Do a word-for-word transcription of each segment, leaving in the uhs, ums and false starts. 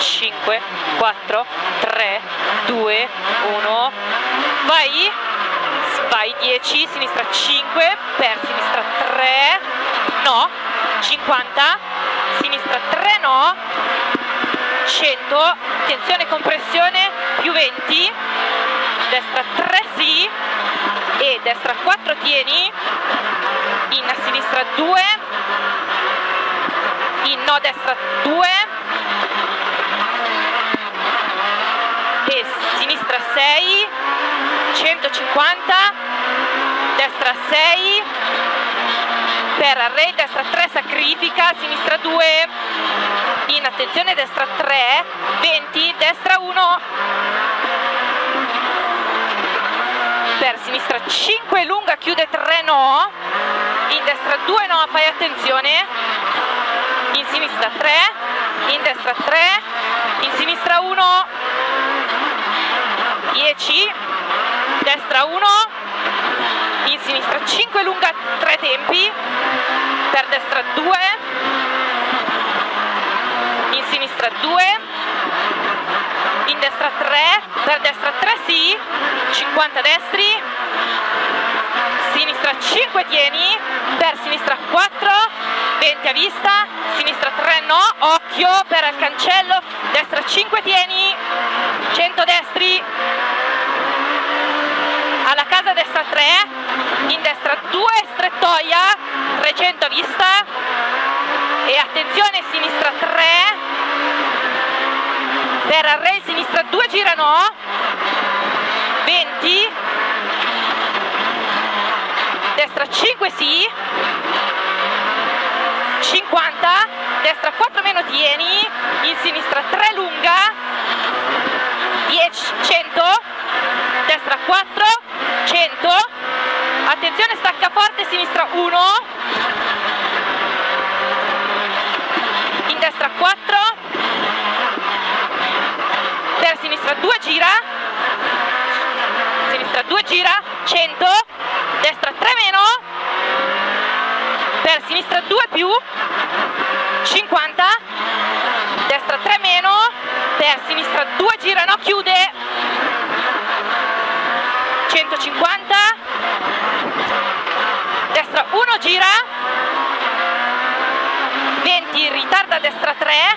cinque, quattro, tre, due, uno, vai, vai, dieci, sinistra cinque, per sinistra tre, no, cinquanta, sinistra tre, no, cento, attenzione compressione, più venti, destra tre sì, e destra quattro tieni, in a sinistra due, in no destra due, e sinistra sei, centocinquanta, destra sei, per array, destra tre sacrifica, sinistra due, in attenzione destra tre, venti, destra uno, per sinistra cinque, lunga, chiude tre no, in destra due no, fai attenzione, in sinistra tre, in destra tre, in sinistra uno, dieci, destra uno, in sinistra cinque, lunga tre tempi, per destra due, in sinistra due, in destra tre, per destra tre sì, cinquanta destri, sinistra cinque tieni, per sinistra quattro, venti a vista, sinistra tre no, occhio per il cancello, destra cinque tieni, cento destri, alla casa destra tre, in destra due strettoia, trecento a vista, e attenzione sinistra tre, per array sinistra due gira no, venti, destra cinque sì, cinquanta, destra quattro meno tieni, in sinistra tre lunga, dieci, cento, destra quattro, cento, attenzione stacca forte, sinistra uno, in destra quattro, per sinistra due gira, sinistra due gira, cento, destra tre meno, per sinistra due più, cinquanta, destra tre meno, per sinistra due gira no, chiude, centocinquanta, destra uno gira, venti, ritarda destra tre,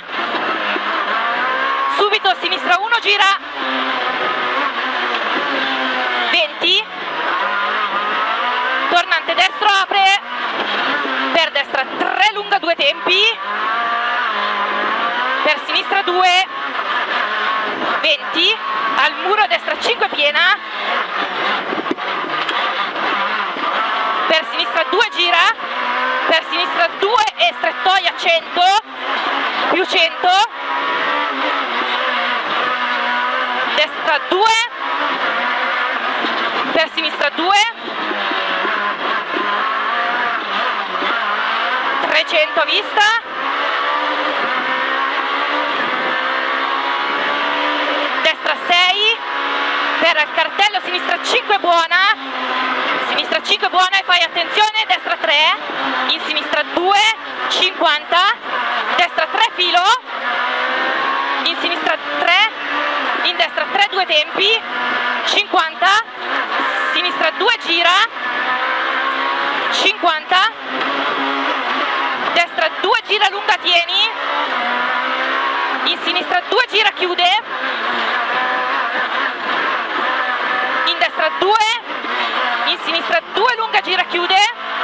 subito sinistra uno gira, venti, tornante destro apre, per destra tre lunga due tempi, per sinistra due, venti, al muro destra cinque piena, per sinistra due gira, per sinistra due e strettoia cento, più cento, destra due, per sinistra due, trecento a vista, destra sei, per il cartello sinistra cinque buona, sinistra cinque buona e fai attenzione, destra tre, in sinistra due, cinquanta, destra tre filo, in sinistra tre, in destra tre due tempi, cinquanta, sinistra due gira, cinquanta, destra due gira lunga tieni, in sinistra due gira chiude, in destra due, in sinistra due lunga gira chiude,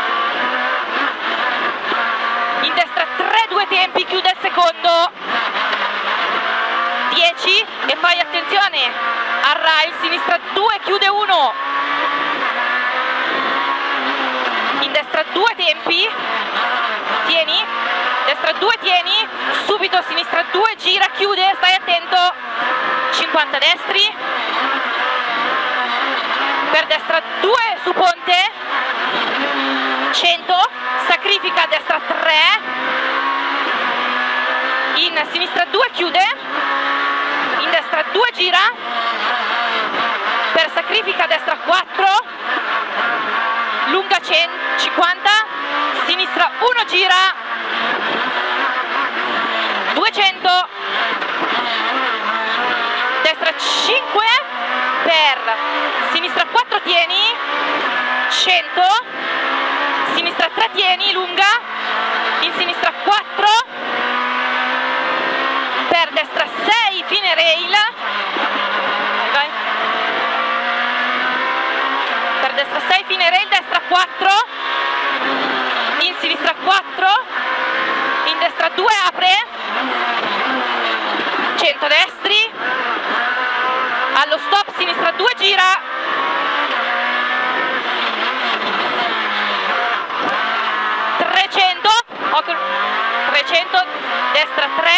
in destra tre due tempi chiude il secondo, dieci e fai attenzione, al rail sinistra due chiude uno, in destra due tempi, tieni, destra due tieni, subito sinistra due gira chiude, stai attento, cinquanta destri, per destra due su ponte, cento, sacrifica destra tre, in sinistra due chiude, in destra due gira, per sacrifica destra quattro, lunga cinquanta, sinistra uno gira, duecento, cinque, per sinistra quattro tieni, cento, sinistra tre tieni, lunga, in sinistra quattro, per destra sei, fine rail, vai, vai. Per destra sei, fine rail, destra quattro, in sinistra quattro, in destra due, apre, cento destri, allo stop sinistra due, gira, trecento, trecento, destra tre,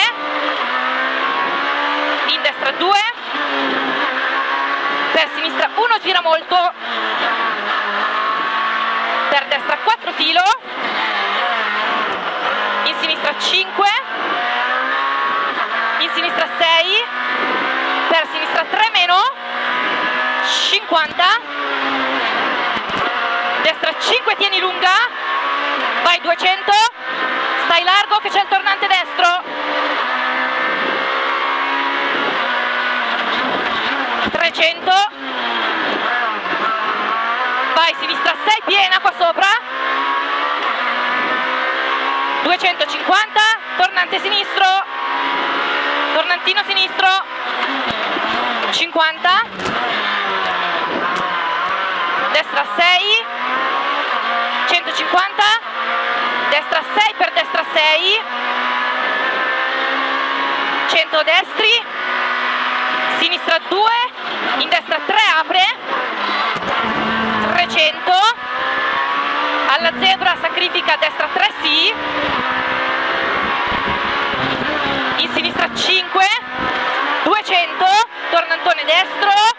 in destra due, per sinistra uno, gira molto, per destra quattro, filo, in sinistra cinque, in sinistra sei, per sinistra tre meno, cinquanta, destra cinque, tieni lunga, vai duecento, stai largo che c'è il tornante destro, trecento, vai sinistra sei, piena qua sopra, duecentocinquanta, tornante sinistro, tornantino sinistro, cinquanta, destra sei, centocinquanta, destra sei, per destra sei, cento destri, sinistra due, in destra tre, apre, trecento, alla zebra sacrifica, destra tre sì, in sinistra cinque, duecento, tornantone destro,